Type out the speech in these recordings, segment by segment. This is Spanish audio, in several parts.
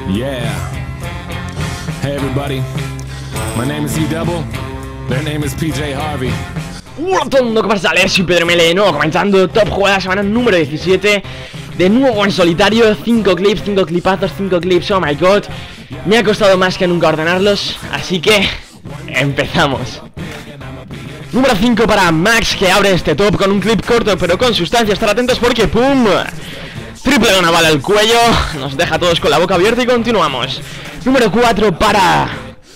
Yeah. Hey everybody. My name is E-Double. Their name is PJ Harvey. Hola a todo el mundo, ¿qué pasa? Soy Pedro ML, de nuevo comenzando Top Jugada, semana número 17. De nuevo en solitario, 5 clips, 5 clipazos, 5 clips, oh my god. Me ha costado más que nunca ordenarlos, así que empezamos. Número 5 para Max, que abre este top con un clip corto pero con sustancia. Estar atentos porque ¡pum! Triple de una bala al cuello, nos deja a todos con la boca abierta y continuamos. Número 4 para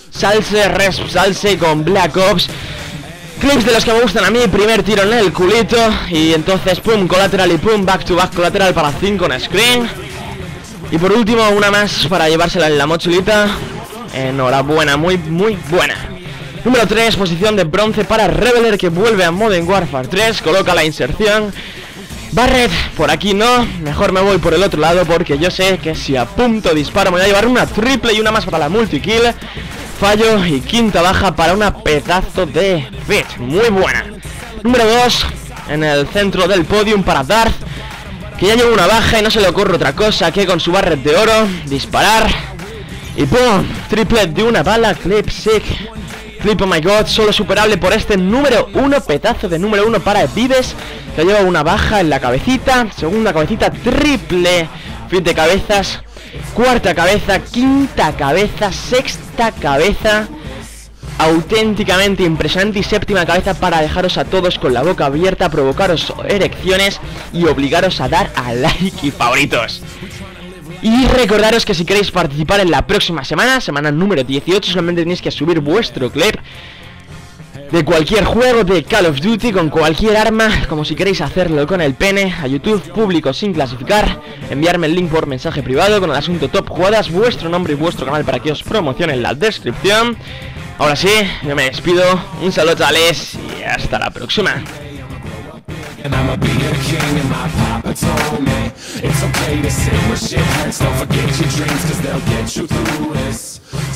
Salse con Black Ops. Clips de los que me gustan a mí, primer tiro en el culito y entonces pum, colateral y pum, back to back colateral para 5 en screen. Y por último una más para llevársela en la mochilita. Enhorabuena, muy buena. Número 3, posición de bronce para Reveler, que vuelve a Modern Warfare 3, coloca la inserción. Barret, por aquí no, mejor me voy por el otro lado porque yo sé que si apunto disparo me voy a llevar una triple y una más para la multi-kill. Fallo y quinta baja para una pedazo de fit, muy buena. Número 2, en el centro del podium para Darth, que ya lleva una baja y no se le ocurre otra cosa que con su Barret de oro disparar. Y ¡pum! Triple de una bala, clip sick. Clip, oh my god, solo superable por este número 1, pedazo de número 1 para Vives, que lleva una baja en la cabecita, segunda cabecita, triple fit de cabezas, cuarta cabeza, quinta cabeza, sexta cabeza, auténticamente impresionante, y séptima cabeza para dejaros a todos con la boca abierta, provocaros erecciones y obligaros a dar a like y favoritos. Y recordaros que si queréis participar en la próxima semana, semana número 18, solamente tenéis que subir vuestro clip de cualquier juego de Call of Duty, con cualquier arma, como si queréis hacerlo con el pene, a YouTube, público sin clasificar, enviarme el link por mensaje privado con el asunto Top Jugadas, vuestro nombre y vuestro canal para que os promocione en la descripción. Ahora sí, yo me despido, un saludo chavales y hasta la próxima. And I'ma be a king and my papa told me it's okay to say when shit hurts. Don't forget your dreams, cause they'll get you through this.